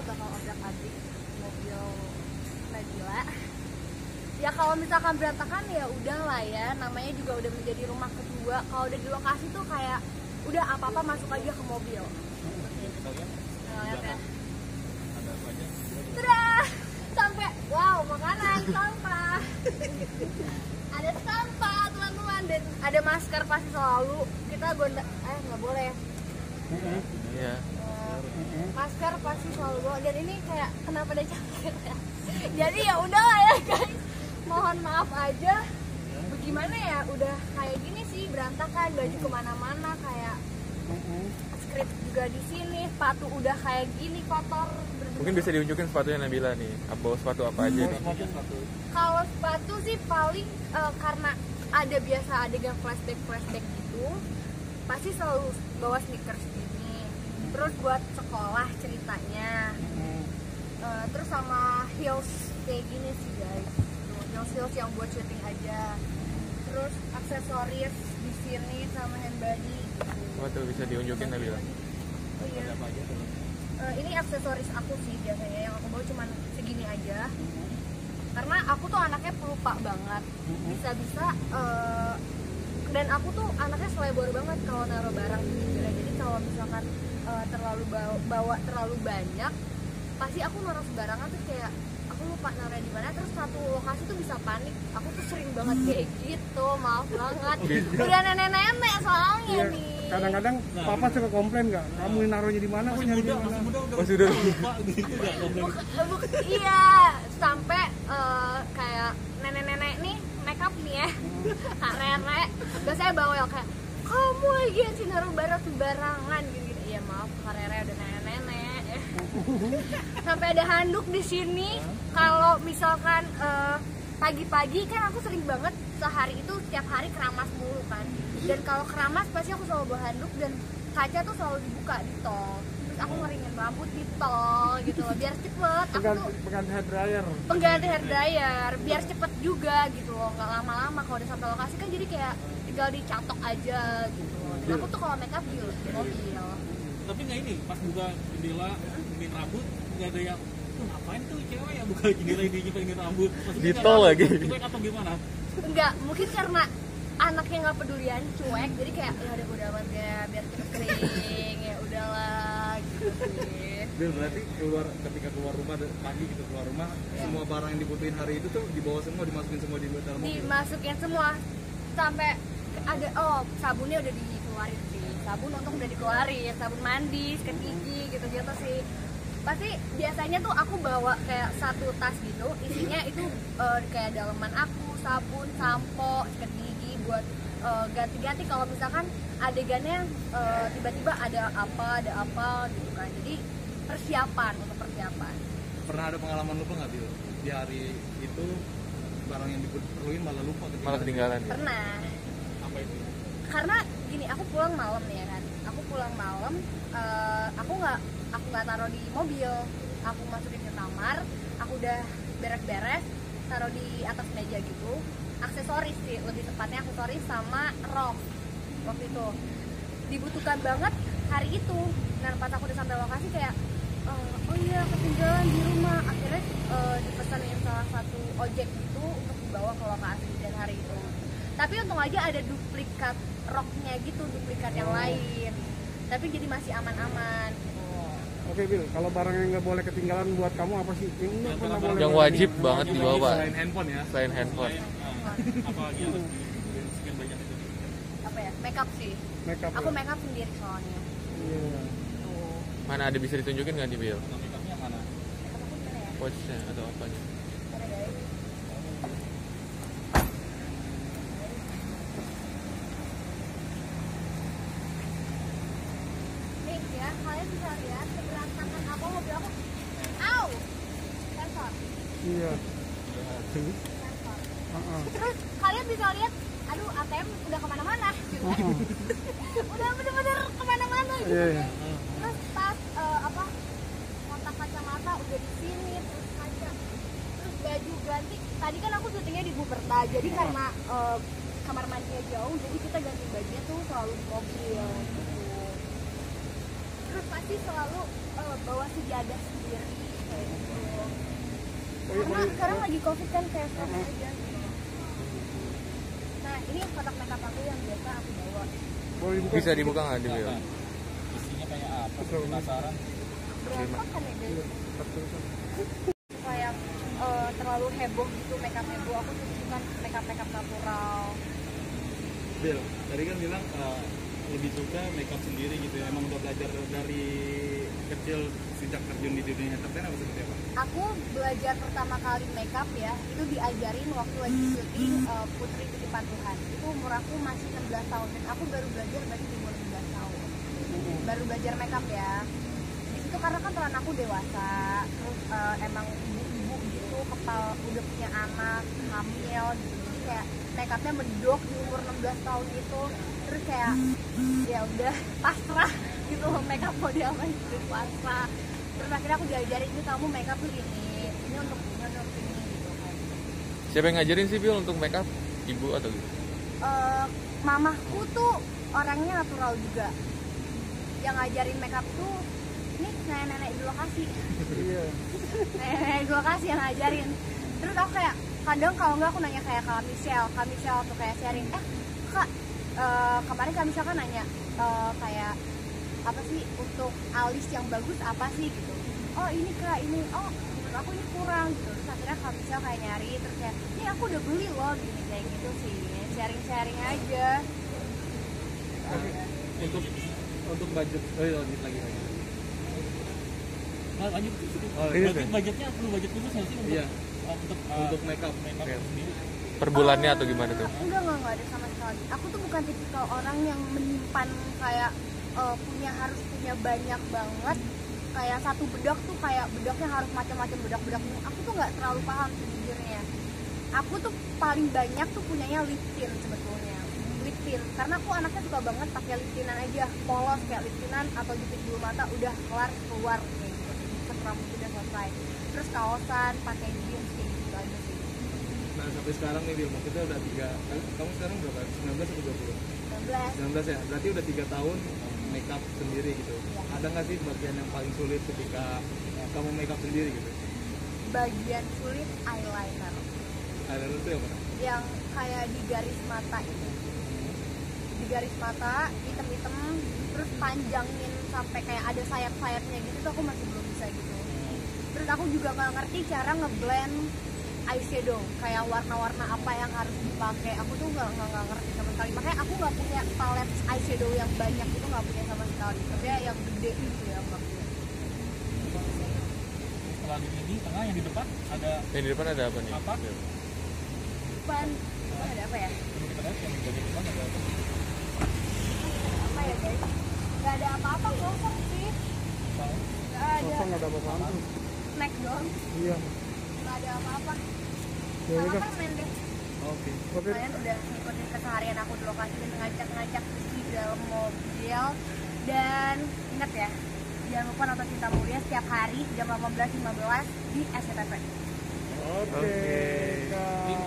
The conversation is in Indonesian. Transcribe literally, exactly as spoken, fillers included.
bakal obrak-abrik mobil Nabila. Ya kalau misalkan berantakan ya udah lah ya, namanya juga udah menjadi rumah kedua. Kalau udah di lokasi tuh kayak udah apa-apa masuk aja ke mobil. Nah, lihat ya. Sudah sampai, wow, makanan sampah. Ada sampah teman-teman, dan ada masker pasti selalu. Kita gonda, eh nggak boleh. Iya. Uh, masker pasti selalu bawa, dan ini kayak kenapa ada cangkir ya. Jadi ya udahlah ya guys, mohon maaf aja. Bagaimana ya, udah kayak gini sih berantakan, baju kemana-mana kayak skrip juga di sini, sepatu udah kayak gini kotor. Mungkin bisa diunjukin sepatunya Nabila nih. Bawa sepatu apa aja nih? Kalau sepatu sih paling uh, karena ada biasa adegan flashback flashback gitu, pasti selalu bawa sneakers ini. Terus buat sekolah ceritanya. Uh, terus sama heels kayak gini sih guys. Heels heels yang buat syuting aja. Terus aksesoris di sini sama handbody. Gitu. Wah tuh bisa diunjukin Nabila. Oh iya. Uh, ini aksesoris aku sih biasanya, yang aku bawa cuman segini aja. Karena aku tuh anaknya pelupa banget, bisa-bisa uh, dan aku tuh anaknya selebor banget kalau naruh barang gitu. Jadi kalau misalkan uh, terlalu bawa, bawa terlalu banyak, pasti aku naruh sembarangan tuh kayak aku lupa naruh di mana, terus satu lokasi tuh bisa panik. Aku tuh sering banget kayak gitu, maaf banget. Udah nenek-nenek soalnya ya, nih. Kadang-kadang nah, papa suka komplain nggak? Kamu naruhnya di mana? Masih muda, masih muda udah. Masih udah. Lupa gitu enggak komplain. Iya, sampai uh, kayak nenek-nenek nih make up nih ya. Kak Rere, biasanya bawel kayak kamu lagi sih naruh barang sembarangan gitu-gitu. Iya maaf, Kak Rere udah nenek-nenek. Sampai ada handuk di sini. Kalau misalkan uh, pagi-pagi kan aku sering banget sehari itu setiap hari keramas mulu kan. Dan kalau keramas pasti aku selalu bawa handuk, dan kaca tuh selalu dibuka di tol. Terus aku ngeringin rambut di tol gitu loh, biar cepet. Aku tuh pengganti hair dryer. Pengganti hair dryer, biar cepet juga gitu loh, nggak lama-lama. Kalau udah sampai lokasi kan jadi kayak tinggal dicatok aja gitu. Dan aku tuh kalau make up di mobil. Tapi nggak ini, pas buka jendela, ngin rambut, nggak ada yang tuh ngapain tuh cewek ya buka jendela ini nyimpen rambut. Di tol lagi. Cuek atau gimana? Enggak, mungkin karena anaknya nggak pedulian, cuek, jadi kayak ya udah udah amat ya, biar cepet kering, ya udahlah gitu sih. Bil, berarti keluar ketika keluar rumah pagi gitu keluar rumah ya, semua barang yang dibutuhin hari itu tuh dibawa semua, dimasukin semua di dalam mobil. Dimasukin semua sampai ada, oh sabunnya udah dikeluarin sih, sabun untung udah dikeluarin, sabun mandi, sikat gigi gitu gitu sih. Pasti biasanya tuh aku bawa kayak satu tas gitu, isinya itu uh, kayak daleman aku, sabun, sampo, sikat gigi buat uh, ganti-ganti kalau misalkan adegannya uh, tiba-tiba ada apa, ada apa gitu kan. Jadi persiapan, untuk persiapan. Pernah ada pengalaman lupa nggak Bil? Di hari itu barang yang diperluin malah lupa ketinggalan. Malah ketinggalan ya? Pernah. Apa itu? Karena gini, aku pulang malam nih ya kan. Aku pulang malam, uh, aku nggak aku nggak taruh di mobil, aku masukin ke kamar, aku udah beres-beres, taruh di atas meja gitu. Aksesoris sih, lebih tepatnya aksesoris sama rok waktu itu dibutuhkan banget hari itu. Nah pas aku udah sampai lokasi kayak uh, oh iya ketinggalan di rumah, akhirnya uh, dipesanin salah satu ojek gitu untuk dibawa ke lokasi dan hari itu. Tapi untung aja ada duplikat roknya gitu, duplikat yang lain, tapi jadi masih aman-aman. Oke Bil, kalau barang yang nggak boleh ketinggalan buat kamu apa sih? Yang nggak pernah boleh. Yang wajib banget dibawa. Selain handphone ya. Selain handphone. Apa lagi yang harus di sekian banyak itu? Apa ya? Makeup sih. Makeup. Aku Ya? makeup sendiri soalnya. Iya. Tuh. Mana ada bisa ditunjukin nggak di Bil? Nah, makeupnya mana? Makeup aku gimana ya? Watchnya atau apanya? Ada guys. Nih ya, kalian bisa lihat berantakan apa mobil aku. Au! Sensor. Iya. Sensor. Uh-uh. Terus kalian bisa lihat, aduh A T M udah kemana-mana gitu kan. Udah bener-bener kemana-mana gitu. Iya, iya. Terus pas uh, apa kontak kacamata udah di sini, terus kaca, terus baju ganti. Tadi kan aku syutingnya di Buperta, jadi karena uh, kamar mandinya jauh, jadi kita ganti bajunya tuh selalu di mobil gitu. terus pasti selalu uh, bawa sejadah sendiri kayak gitu. Oh, iya, Karena boleh- sekarang lagi covid kan kayak fresh aja gitu. Nah ini kotak makeup aku yang biasa aku bawa. Boleh dibuka? Bisa dibuka nggak di Bil? Nah, isinya kayak apa sih, penasaran. Berapa kan ya guys? Iya, satu-satu. Suka yang uh, terlalu heboh gitu, makeup heboh. Aku suka makeup makeup natural. Bil, tadi kan bilang uh, lebih suka makeup sendiri gitu ya. Emang udah belajar dari kecil sejak terjun di dunia entertain apa seperti apa? Aku belajar pertama kali makeup ya, itu diajarin waktu lagi syuting uh, Putri Titipan Tuhan. Itu umur aku masih enam belas tahun dan aku baru belajar berarti di umur enam belas tahun. Baru belajar makeup ya. Di situ karena kan peran aku dewasa, terus uh, emang ibu-ibu gitu, kepala udah punya anak, hamil gitu. Jadi kayak makeupnya medok di umur enam belas tahun itu. Terus kayak ya udah pasrah gitu, makeup mau diapain gitu, pasrah. Terus akhirnya aku diajarin, ini kamu makeup tuh ini, ini untuk ini, untuk ini gitu kan. Siapa yang ngajarin sih Bil untuk make up? Ibu atau gitu? Uh, mamaku tuh orangnya natural juga. Yang ngajarin makeup tuh ini nenek-nenek di lokasi. Iya. Nenek-nenek di lokasi yang ngajarin. Terus aku kayak kadang kalau nggak aku nanya kayak Kak Michelle, Kak Michelle tuh kayak sharing, eh Kak uh, kemarin Kak Michelle kan nanya uh, kayak apa sih untuk alis yang bagus apa sih gitu. Oh ini Kak ini, oh menurut aku ini kurang gitu. Terus akhirnya Kak Michelle kayak nyari, terus kayak ini aku udah beli loh gini kayak gitu sih, sharing-sharing aja. Oke. Untuk untuk budget, oh iya, lanjut lagi lagi. Nah, lanjut. Oh, iya, Berarti Bel. budgetnya perlu budget khusus nggak sih untuk Iya. uh, untuk uh, Untuk makeup. makeup Iya. sendiri? Per bulannya atau gimana tuh? Enggak, enggak, enggak ada sama sekali. Aku tuh bukan tipikal orang yang menyimpan kayak uh, punya harus punya banyak banget. Kayak satu bedak tuh kayak bedaknya harus macam-macam bedak-bedak. Aku tuh nggak terlalu paham sejujurnya. Aku tuh paling banyak tuh punyanya lip tint sebetulnya. Lip tint. Karena aku anaknya suka banget pakai lip tintan aja, polos kayak lip tintan atau jepit bulu mata udah kelar keluar kayak gitu. Set rambut udah selesai. Terus kaosan, pakai jeans kayak gitu aja sih. Nah sampai sekarang nih Bil, kita udah tiga, kamu sekarang berapa? sembilan belas atau dua puluh? sembilan belas. sembilan belas ya, berarti udah tiga tahun makeup sendiri gitu. Iya. Ada nggak sih bagian yang paling sulit ketika kamu makeup sendiri gitu? Bagian sulit eyeliner Ada itu ya mana? yang kayak di garis mata itu, di garis mata hitam-hitam terus panjangin sampai kayak ada sayap-sayapnya gitu tuh aku masih belum bisa gitu. Terus aku juga nggak ngerti cara ngeblend eyeshadow kayak warna-warna apa yang harus dipakai. Aku tuh nggak nggak nggak ngerti sama sekali, makanya aku nggak punya palette eyeshadow yang banyak itu, nggak punya sama sekali. Tapi yang gede gitu ya nggak punya. Setelah di ini tengah yang di depan ada Yang di depan ada apa nih? Apa? Bil? Depan depan ada apa ya? perlu kita lihat yang di bagian depan ada apa? Apa ya guys? Nggak ada apa-apa, kosong sih. Soalnya Nggak ada. Kosong nggak ada apa-apaan tuh. Snack doang, Iya. nggak ada apa-apa. Ya Sama udah. kan main deh. Oke. Oke. Kalian udah ngikutin keseharian aku di lokasi dan ngajak-ngajak di dalam mobil. Dan ingat ya, jangan lupa nonton Cinta Mulia setiap hari jam delapan belas lima belas di S C T V. Oke. Kak.